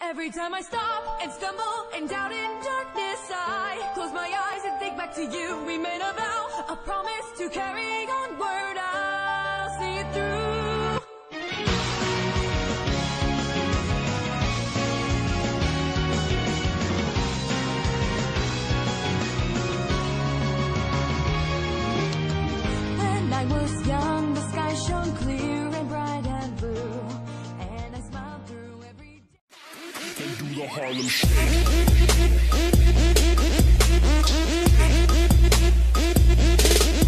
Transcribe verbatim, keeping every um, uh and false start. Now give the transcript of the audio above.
Every time I stop and stumble and doubt in darkness, I close my eyes and think back to you. We made a vow, a promise to carry onward. I'll see it through. When I was young, the sky shone clear and bright and blue, and I smiled through every day. Do the Harlem Shake.